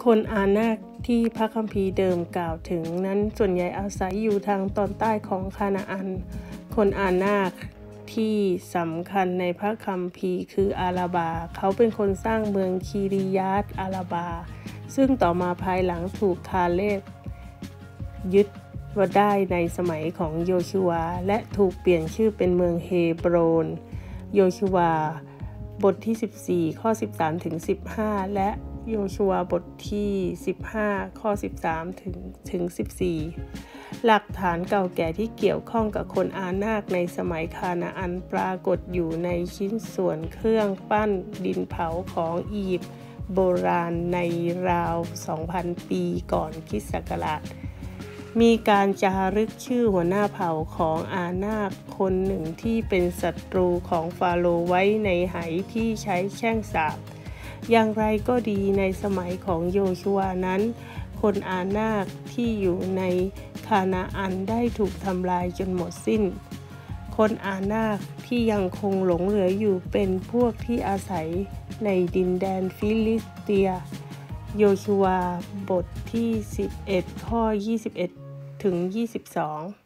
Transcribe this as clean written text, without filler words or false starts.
คนอานาคที่พระคัมภีร์เดิมกล่าวถึงนั้นส่วนใหญ่อาศัยอยู่ทางตอนใต้ของคานาอันคนอานาคที่สำคัญในพระคัมภีร์คืออาราบาเขาเป็นคนสร้างเมืองคีริยาตอาราบาซึ่งต่อมาภายหลังถูกคาเลบยึดว่าได้ในสมัยของโยชูวาและถูกเปลี่ยนชื่อเป็นเมืองเฮโบรนโยชูวาบทที่14ข้อ13ถึง15และโยชูวาบทที่15ข้อ13ถึง14หลักฐานเก่าแก่ที่เกี่ยวข้องกับคนอานาคในสมัยคานาอันปรากฏอยู่ในชิ้นส่วนเครื่องปั้นดินเผาของอียิปต์โบราณในราว 2,000 ปีก่อนคริสต์ศักราชมีการจารึกชื่อหัวหน้าเผ่าของอานาคคนหนึ่งที่เป็นศัตรูของฟาโรห์ไว้ในไหที่ใช้แช่งสาปอย่างไรก็ดีในสมัยของโยชูวานั้นคนอานาคที่อยู่ในคานาอันได้ถูกทำลายจนหมดสิ้นคนอานาคที่ยังคงหลงเหลืออยู่เป็นพวกที่อาศัยในดินแดนฟิลิสเตียโยชูวาบทที่11ข้อ21ถึง22